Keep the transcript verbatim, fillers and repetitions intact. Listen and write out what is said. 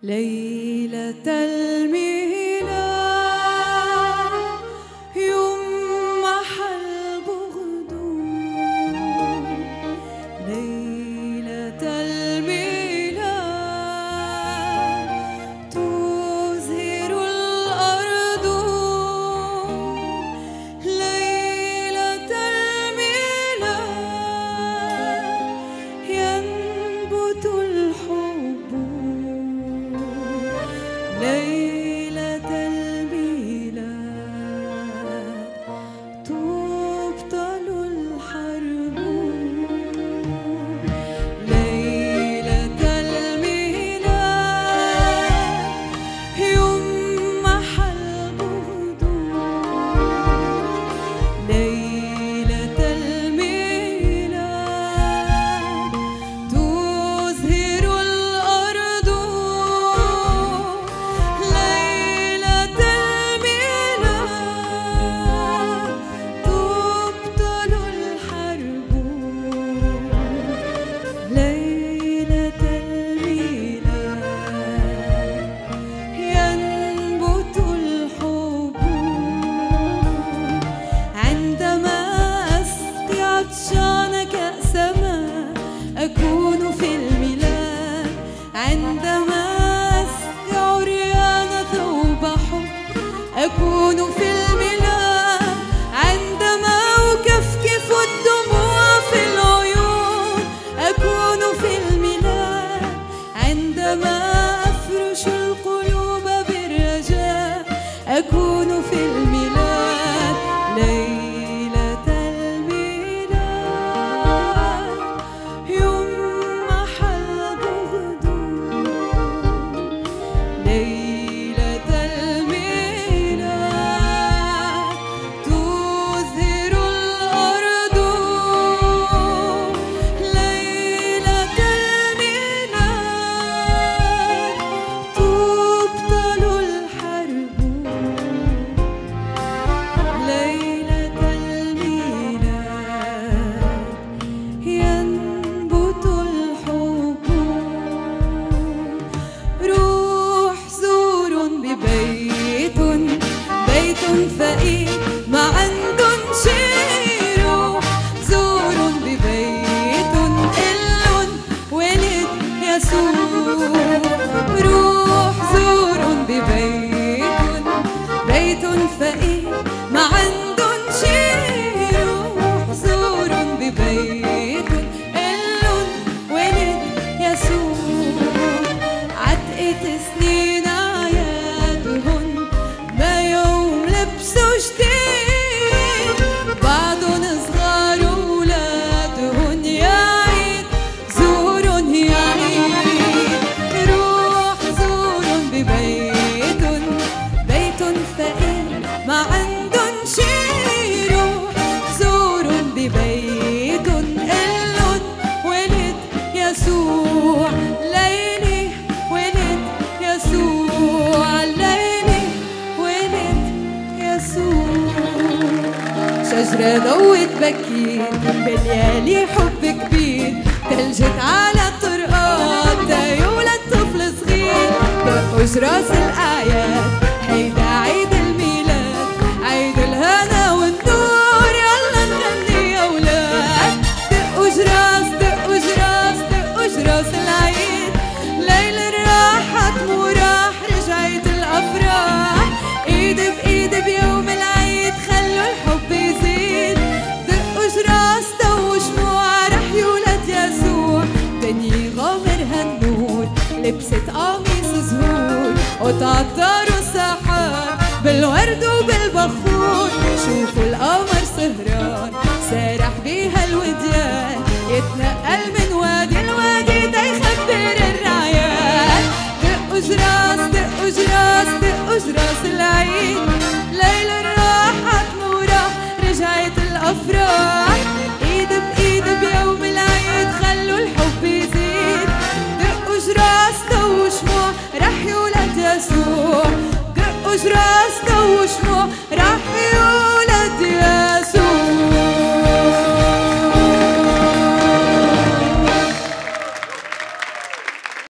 ليلة الميلاد يوم محل بغدود، ليلة الميلاد تزهر الأرض، ليلة الميلاد ينبت الحب، ليلة الميلاد تبطل الحرب، ليلة الميلاد يوم محل بغدود، ليلة الميلاد تزهر الأرض، ليلة الميلاد ينبت الحب. عندما أسقي عطشان كأس ماء أكون في الميلاد، عندما أسقي عريان ثوب حب أكون في الميلاد، عندما أكفكف الدموع في العيون أكون في الميلاد، عندما أفرش القلوب بالرجاء أكون في الميلاد، ليلة الميلاد يوم محل بغدود، ليلة الميلاد تزهر الأرض، ليلة الميلاد تبطل الحرب، ليلة الميلاد ينبت الحب. روح زور ببيت، بيت فقير ما عندن شي، روح زور ببيت إلن ولد يسوع، روح زور ببيت، بيت فقير ما عندن شي، روح زور ببيت إلن ولد يسوع. عتقة سنين عيادهن ما يوم لبسوا جديد، بعضن صغار ولادهن يا عيد زورن يا عيد، روح زورن ببيت، بيت فقير ما عندن شي، روح زورن ببيت إلن ولد يسوع، ليلي ولد يسوع، ليلي ولد يسوع. شجرة ضوت بكير بالليالي حب كبير، تلجت على الطرقات تيولد طفل صغير، دقوا جراس الأعياد هيدا عيد الميلاد، عيد الهنا والنور يلا نغني يا ولاد، دقوا جراس دقوا جراس دقوا جراس العيد، ليل الراحة مو راح رجعت الأفراح، ايد بإيد بيوم العيد خلوا الحب يزيد، دقوا جراس ضووا شموع رح يولد يسوع، دنيا غامر هالنور لبست قميص زهور، قطع الدار والسحاب بالورد وبالبخور، شوفوا القمر سهران سارح بيها الوديان.